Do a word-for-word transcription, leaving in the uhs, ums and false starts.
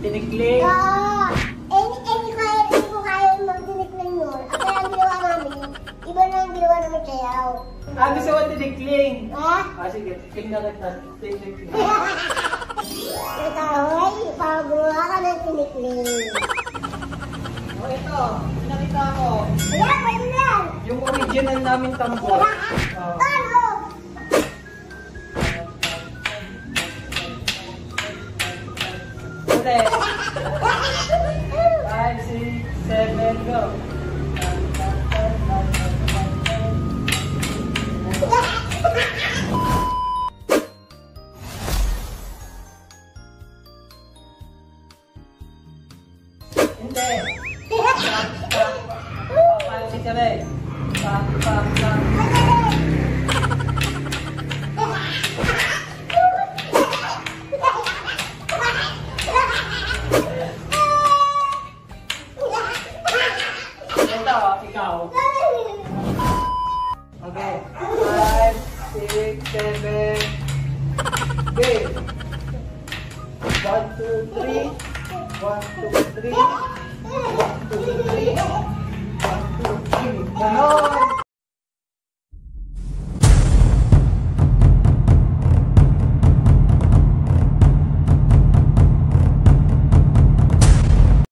Tinikling. Oo. Eh, hindi kaya, hindi ko kaya mag-tinikling yun. At kaya ang ginawa namin, iba na ang ginawa namin sayaw. Ah, gusto mo tinikling? Ha? Ah, sige. Tingnan kita. Tinikling. Natahoy, pagawa ka ng tinikling. O, oh, ito. Pinakita ko. Ayan, pwede na yan. Yung original namin tambor. Oh. Ano? Ulit. five, six, seven, go. Hindi. Papansin ka rin. Pak, pak, pak. Ito, ikaw. Okay. five, six, seven. Okay. one, two, three. one, two, three. one, two, three.